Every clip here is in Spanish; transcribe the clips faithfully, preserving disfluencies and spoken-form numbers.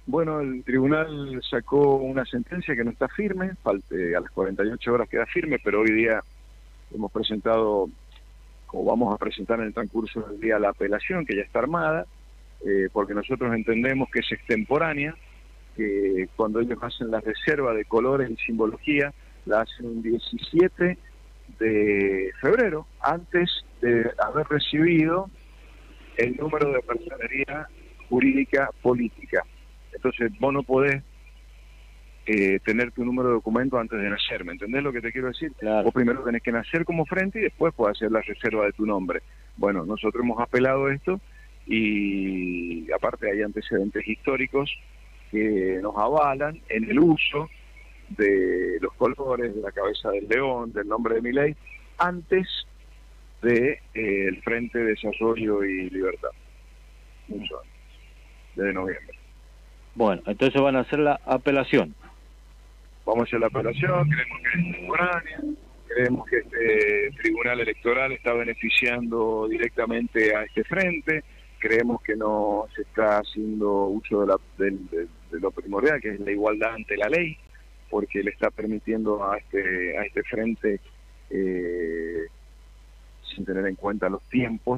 Bueno, el tribunal sacó una sentencia que no está firme, falte, a las cuarenta y ocho horas queda firme, pero hoy día hemos presentado, o vamos a presentar en el transcurso del día, la apelación, que ya está armada, eh, porque nosotros entendemos que es extemporánea, que cuando ellos hacen la reserva de colores y simbología, la hacen un diecisiete de febrero, antes de haber recibido el número de personería jurídica política. Entonces vos no podés eh, tener tu número de documento antes de nacer, ¿me entendés lo que te quiero decir? Claro. Vos primero tenés que nacer como frente y después podés hacer la reserva de tu nombre. Bueno, nosotros hemos apelado esto y aparte hay antecedentes históricos que nos avalan en el uso de los colores, de la cabeza del león, del nombre de Milei, antes de eh, el Frente de Desarrollo y Libertad, mucho antes, desde noviembre. Bueno, entonces van a hacer la apelación. Vamos a hacer la apelación, creemos que es temporánea, creemos que este tribunal electoral está beneficiando directamente a este frente, creemos que no se está haciendo uso de, la, de, de, de lo primordial, que es la igualdad ante la ley, porque le está permitiendo a este, a este frente, eh, sin tener en cuenta los tiempos,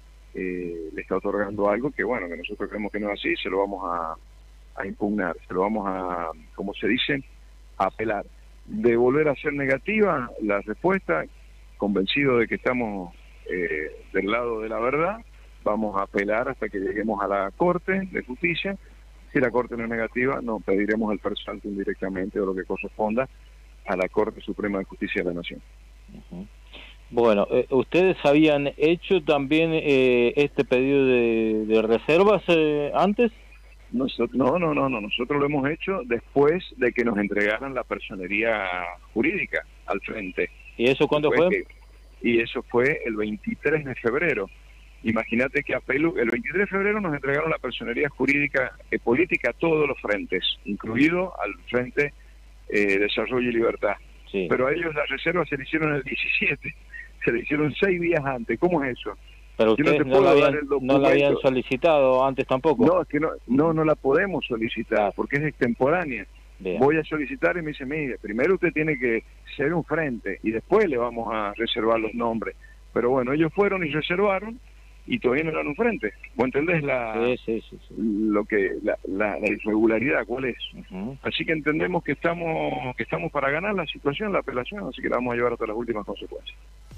eh, le está otorgando algo que, bueno, que nosotros creemos que no es así, se lo vamos a, a impugnar, se lo vamos a, como se dice, a apelar. De volver a ser negativa la respuesta, convencido de que estamos eh, del lado de la verdad, vamos a apelar hasta que lleguemos a la Corte de Justicia. Si la Corte no es negativa, no pediremos el persaltum directamente o lo que corresponda a la Corte Suprema de Justicia de la Nación. Uh-huh. Bueno, eh, ¿ustedes habían hecho también eh, este pedido de, de reservas eh, antes? Nosotros, no, no, no, no, nosotros lo hemos hecho después de que nos entregaran la personería jurídica al frente. ¿Y eso cuándo fue? Que, y eso fue el veintitrés de febrero. Imagínate que a Pelu, el veintitrés de febrero nos entregaron la personería jurídica eh, política a todos los frentes, incluido al Frente eh, Desarrollo y Libertad. Sí. Pero a ellos la reserva se le hicieron el diecisiete, se le hicieron seis días antes. ¿Cómo es eso? Pero ustedes no, no, la habían, no la habían solicitado antes tampoco. No, es que no, no, no la podemos solicitar porque es extemporánea. Bien. Voy a solicitar y me dice, mire, primero usted tiene que ser un frente y después le vamos a reservar los nombres. Pero bueno, ellos fueron y reservaron y todavía no eran un frente. ¿Vos entendés la, sí, sí, sí, sí. lo que la, la, la irregularidad cuál es? Uh-huh. Así que entendemos que estamos que estamos para ganar la situación, la apelación, así que la vamos a llevar hasta las últimas consecuencias.